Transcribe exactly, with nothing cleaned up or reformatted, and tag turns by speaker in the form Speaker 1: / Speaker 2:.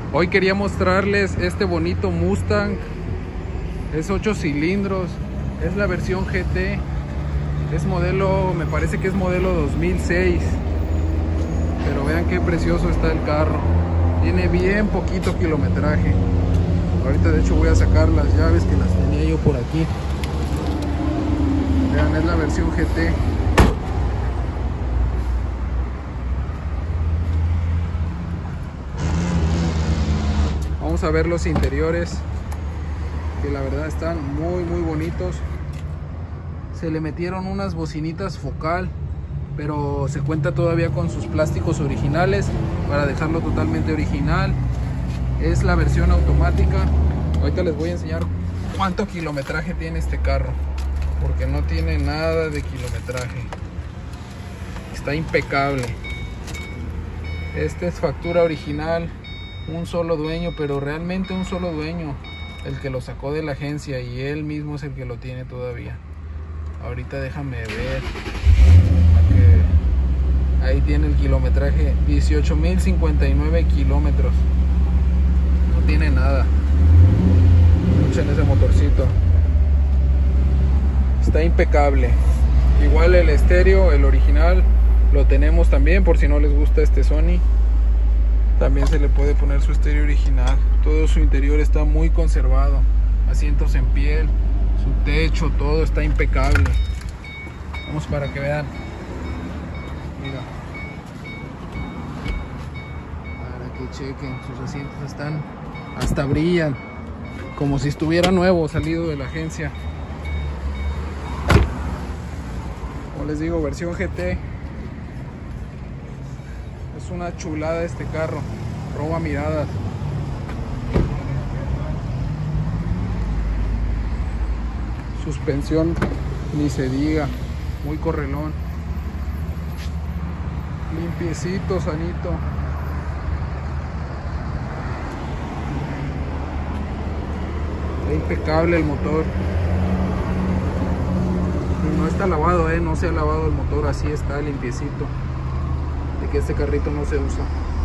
Speaker 1: Hoy quería mostrarles este bonito Mustang. Es ocho cilindros, es la versión G T. Es modelo, me parece que es modelo dos mil seis. Pero vean qué precioso está el carro. Tiene bien poquito kilometraje. Ahorita de hecho voy a sacar las llaves que las tenía yo por aquí. Vean, es la versión G T. Vamos a ver los interiores, que la verdad están muy muy bonitos. Se le metieron unas bocinitas focal, pero se cuenta todavía con sus plásticos originales para dejarlo totalmente original. Es la versión automática. Ahorita les voy a enseñar cuánto kilometraje tiene este carro, porque no tiene nada de kilometraje. Está impecable. Esta es factura original, un solo dueño, pero realmente un solo dueño, el que lo sacó de la agencia, y él mismo es el que lo tiene todavía. Ahorita déjame ver. Ahí tiene el kilometraje, dieciocho mil cincuenta y nueve kilómetros. No tiene nada. Escuchen ese motorcito. Está impecable. Igual el estéreo, el original, lo tenemos también, por si no les gusta este Sony. También se le puede poner su estéreo original. Todo su interior está muy conservado. Asientos en piel, su techo, todo está impecable. Vamos para que vean. Mira. Para que chequen, sus asientos están, hasta brillan, como si estuviera nuevo, salido de la agencia. Como les digo, versión G T. Es una chulada este carro, roba miradas. Suspensión ni se diga, muy correlón. Limpiecito, sanito. Está impecable el motor. Y no está lavado, eh, no se ha lavado el motor, así está limpiecito. De que este carrito no se usa.